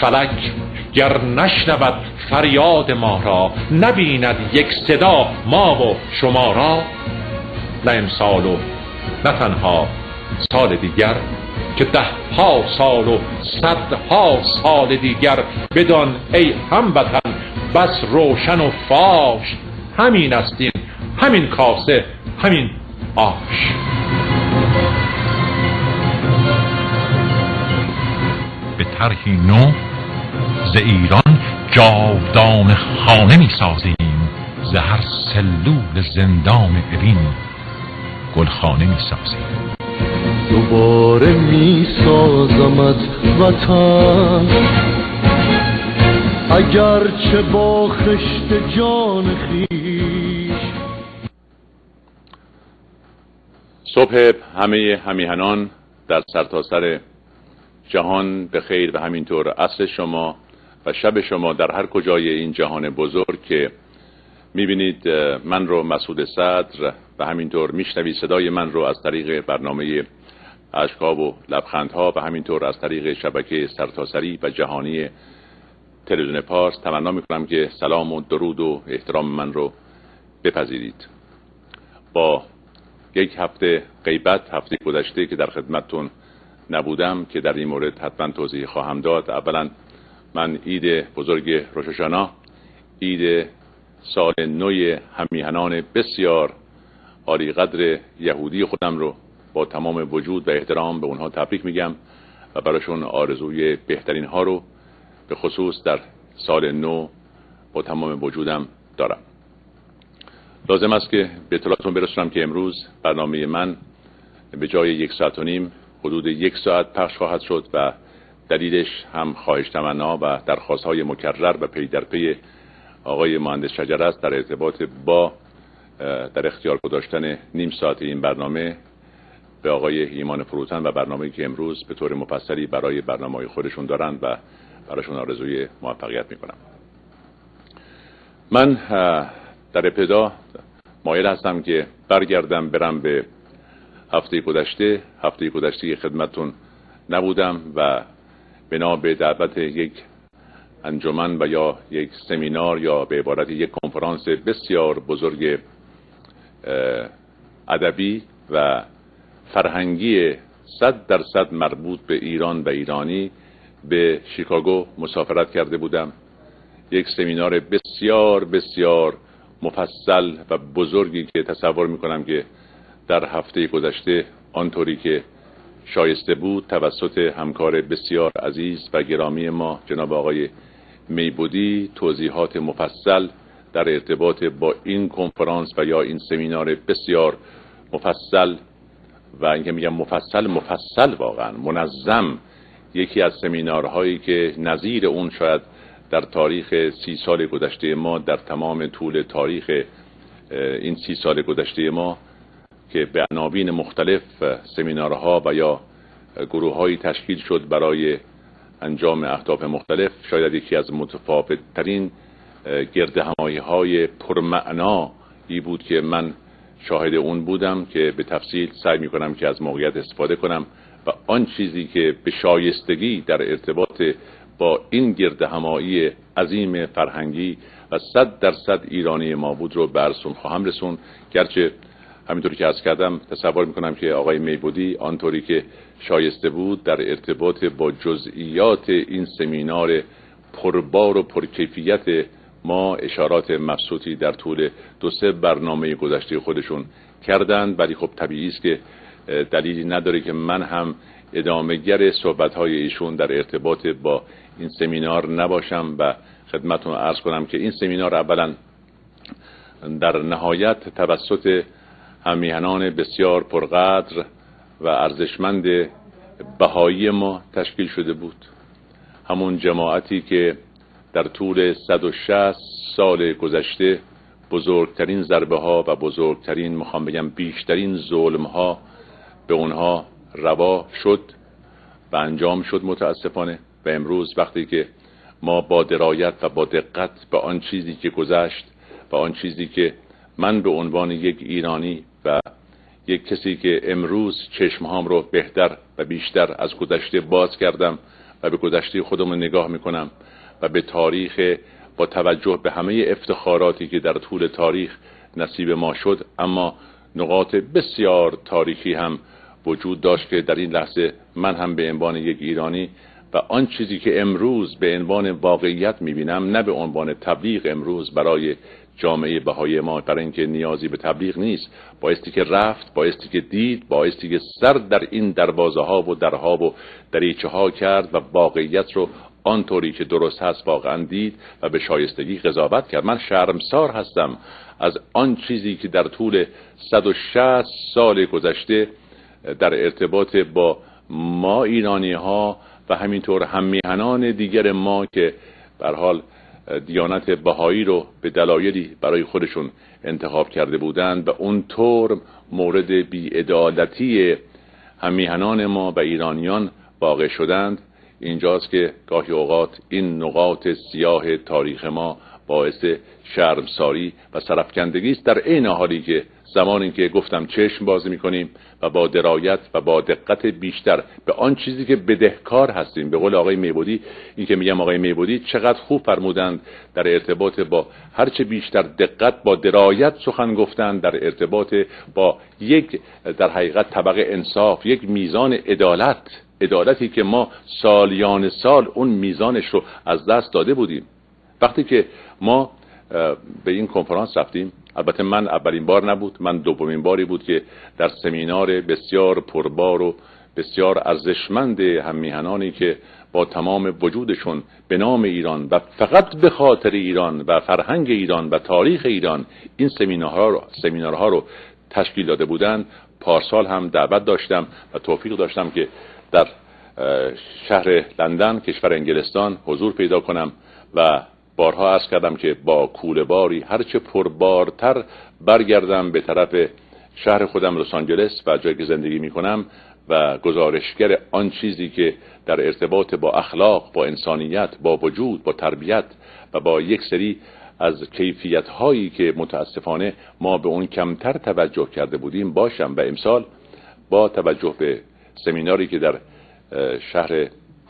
فلک گر نشنود فریاد ما را، نبیند یک صدا ما و شما را. نه امسال و نه تنها سال دیگر، که 10 سال و 100 سال دیگر. بدان ای هموطن بس روشن و فاش، همین است این، همین کاسه، همین آش. به طرحی نو ز ایران جاودان خانه می سازیم، ز هر سلول زندان اوین گلخانه می سازیم. دوباره می سازمت وطن، اگرچه با خشت جان خویش. صبح همه همیهنان در سرتاسر جهان به خیر و همینطور عصر شما و شب شما در هر کجای این جهان بزرگ که میبینید من رو مسعود صدر و همینطور میشنوید صدای من رو از طریق برنامه اشک‌ها و لبخندها و همینطور از طریق شبکه سرتاسری و جهانی تلویزیون پارس. تمنا میکنم که سلام و درود و احترام من رو بپذیرید. با یک هفته غیبت، هفته گذشته که در خدمتتون نبودم که در این مورد حتما توضیح خواهم داد. اولا من عید بزرگ روش الشانا، عید سال نو همیهنان بسیار عالی قدر یهودی خودم رو با تمام وجود و احترام به اونها تبریک میگم و براشون آرزوی بهترین ها رو به خصوص در سال نو با تمام وجودم دارم. لازم است که به اطلاعتون برسونم که امروز برنامه من به جای 1 ساعت و نیم حدود 1 ساعت پخش خواهد شد و دلیلش هم خواهش تمنا و درخواست های مکرر و پی در پی آقای مهندس شجر است در ارتباط با در اختیار گذاشتن نیم ساعت این برنامه به آقای ایمان فروتن و برنامه‌ای که امروز به طور مفصلی برای برنامه‌های خودشون دارند و براشون آرزوی موفقیت میکنم. من در ابتدا مایل هستم که برگردم برم به هفته گذشته خدمتتون نبودم و بنا به دعوت یک انجمن و یا یک سمینار یا به عبارت یک کنفرانس بسیار بزرگ ادبی و فرهنگی 100% مربوط به ایران و ایرانی به شیکاگو مسافرت کرده بودم. یک سمینار بسیار بسیار مفصل و بزرگی که تصور میکنم که در هفته گذشته آنطوری که شایسته بود توسط همکار بسیار عزیز و گرامی ما جناب آقای میبودی توضیحات مفصل در ارتباط با این کنفرانس و یا این سمینار بسیار مفصل و اینکه میگم مفصل واقعا منظم، یکی از سمینارهایی که نظیر اون شاید در تاریخ 30 سال گذشته ما، در تمام طول تاریخ این 30 سال گذشته ما که به عناوین مختلف سمینارها و یا گروه‌هایی تشکیل شد برای انجام اهداف مختلف، شاید یکی از متفاوت‌ترین گردهمایی‌های پرمعنایی بود که من شاهد اون بودم که به تفصیل سعی می‌کنم که از موقعیت استفاده کنم و آن چیزی که به شایستگی در ارتباط با این گردهمایی عظیم فرهنگی و 100% ایرانی ما بود رو به عرضتون خواهم رسون. گرچه همینطوری که عرض کردم تصور میکنم که آقای میبودی آنطوری که شایسته بود در ارتباط با جزئیات این سمینار پربار و پرکیفیت ما اشارات مبسوطی در طول 2-3 برنامه گذشته خودشون کردند، ولی خب طبیعی است که دلیلی نداره که من هم ادامه‌گر صحبت‌های ایشون در ارتباط با این سمینار نباشم و خدمتتون عرض کنم که این سمینار اولا در نهایت توسط همیهنان بسیار پرقدر و ارزشمند بهایی ما تشکیل شده بود. همون جماعتی که در طول 160 سال گذشته بزرگترین ضربه ها و بزرگترین میخوام بگم بیشترین ظلم ها به اونها روا شد و انجام شد متاسفانه. و امروز وقتی که ما با درایت و با دقت به آن چیزی که گذشت و آن چیزی که من به عنوان یک ایرانی و یک کسی که امروز چشمهام رو بهتر و بیشتر از گذشته باز کردم و به گذشته خودم نگاه میکنم و به تاریخ، با توجه به همه افتخاراتی که در طول تاریخ نصیب ما شد، اما نقاط بسیار تاریخی هم وجود داشت که در این لحظه من هم به عنوان یک ایرانی و آن چیزی که امروز به عنوان واقعیت میبینم، نه به عنوان تبلیغ امروز برای جامعه بهایی ما، برای اینکه نیازی به تبلیغ نیست، بایستی که رفت، بایستی که دید، بایستی که سر در این دروازه ها و درها و دریچه ها کرد و واقعیت رو آنطوری که درست هست واقعا دید و به شایستگی قضاوت کرد. من شرمسار هستم از آن چیزی که در طول 160 سال گذشته در ارتباط با ما ایرانی ها و همینطور هممیهنان دیگر ما که به هر حال دیانت بهایی رو به دلایلی برای خودشون انتخاب کرده بودند و اونطور مورد بی‌عدالتی هممیهنان ما و ایرانیان واقع شدند، اینجاست که گاهی اوقات این نقاط سیاه تاریخ ما باعث شرمساری و سرفکندگی است، در عین حالی که زمانی که گفتم چشم باز می‌کنیم و با درایت و با دقت بیشتر به آن چیزی که بدهکار هستیم. به قول آقای میبودی، این که میگم آقای میبودی چقدر خوب فرمودند در ارتباط با هرچه بیشتر دقت با درایت سخن گفتن در ارتباط با یک در حقیقت طبقه انصاف، یک میزان عدالتی که ما سالیان سال اون میزانش رو از دست داده بودیم. وقتی که ما به این کنفرانس رفتیم، البته من اولین بار نبود، من دومین باری بود که در سمینار بسیار پربار و بسیار ارزشمند هممیهنانی که با تمام وجودشون به نام ایران و فقط به خاطر ایران و فرهنگ ایران و تاریخ ایران این سمینارها رو تشکیل داده بودند، پارسال هم دعوت داشتم و توفیق داشتم که در شهر لندن کشور انگلستان حضور پیدا کنم و بارها عرض کردم که با کوله باری هرچه پربارتر برگردم به طرف شهر خودم لس آنجلس و جایی که زندگی می کنم و گزارشگر آن چیزی که در ارتباط با اخلاق، با انسانیت، با وجود، با تربیت و با یک سری از کیفیت هایی که متاسفانه ما به اون کمتر توجه کرده بودیم باشم. و امسال با توجه به سمیناری که در شهر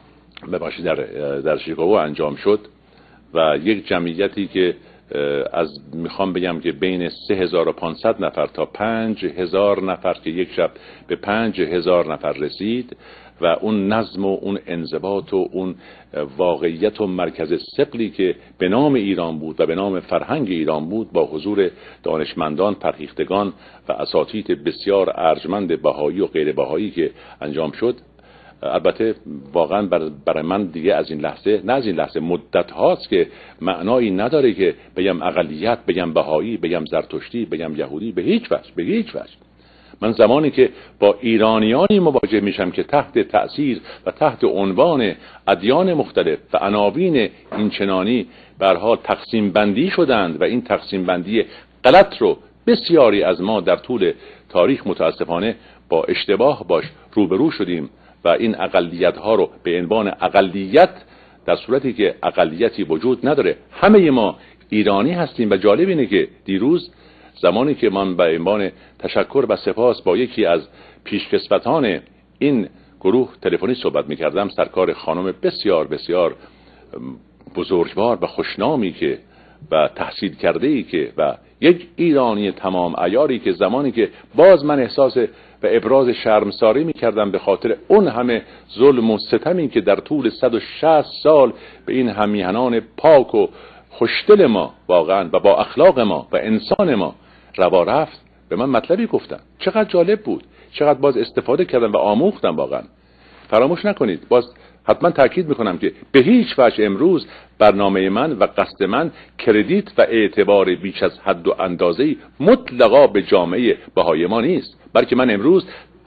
در شیکاگو انجام شد و یک جمعیتی که میخوام بگم که بین 3500 نفر تا 5000 نفر که یک شب به 5000 نفر رسید و اون نظم و اون انضباط و اون واقعیت و مرکز ثقلی که به نام ایران بود و به نام فرهنگ ایران بود، با حضور دانشمندان، فرهیختگان و اساتید بسیار ارجمند بهایی و غیر بهایی که انجام شد. البته واقعا برای من دیگه از این لحظه مدت هاست که معنایی نداره که بگم اقلیت، بگم بهایی، بگم زرتشتی، بگم یهودی، به هیچ وجه. من زمانی که با ایرانیانی مواجه میشم که تحت تأثیر و تحت عنوان ادیان مختلف و عناوین اینچنانی به هر حال تقسیم بندی شدند و این تقسیم بندی غلط رو بسیاری از ما در طول تاریخ متاسفانه با اشتباه باش روبرو شدیم و این اقلیت ها رو به عنوان اقلیت، در صورتی که اقلیتی وجود نداره، همه ما ایرانی هستیم. و جالب اینه که دیروز زمانی که من به عنوان تشکر و سپاس با یکی از پیشکسوتان این گروه تلفنی صحبت می‌کردم، سرکار خانم بسیار بسیار بزرگوار و خوشنامی که و تحصیل کرده‌ای که و یک ایرانی تمام عیاری که زمانی که باز من احساس و ابراز شرمساری می‌کردم به خاطر اون همه ظلم و ستمی که در طول 160 سال به این هممیهنان پاک و خوشدل ما واقعا و با اخلاق ما و انسان ما روا رفت، به من مطلبی گفتن. چقدر جالب بود، چقدر باز استفاده کردم و آموختم. واقعا فراموش نکنید، باز حتما تاکید میکنم که به هیچ وجه امروز برنامه من و قصد من کردیت و اعتبار بیش از حد و اندازه‌ای مطلقا به جامعه بهایی ما نیست، بلکه من امروز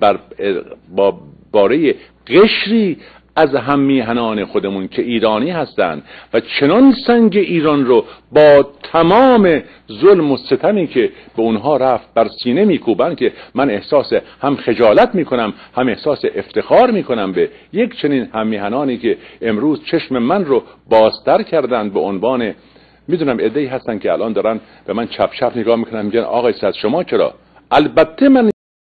باره قشری از هممیهنان خودمون که ایرانی هستند و چنان سنگ ایران رو با تمام ظلم و ستمی که به اونها رفت بر سینه میکوبن که من احساس هم خجالت میکنم، هم احساس افتخار میکنم به یک چنین هممیهنانی که امروز چشم من رو بازتر کردن. به عنوان، میدونم عده‌ای هستن که الان دارن به من چپ چپ نگاه میکنن، میگن آقای سعد شما چرا؟ البته من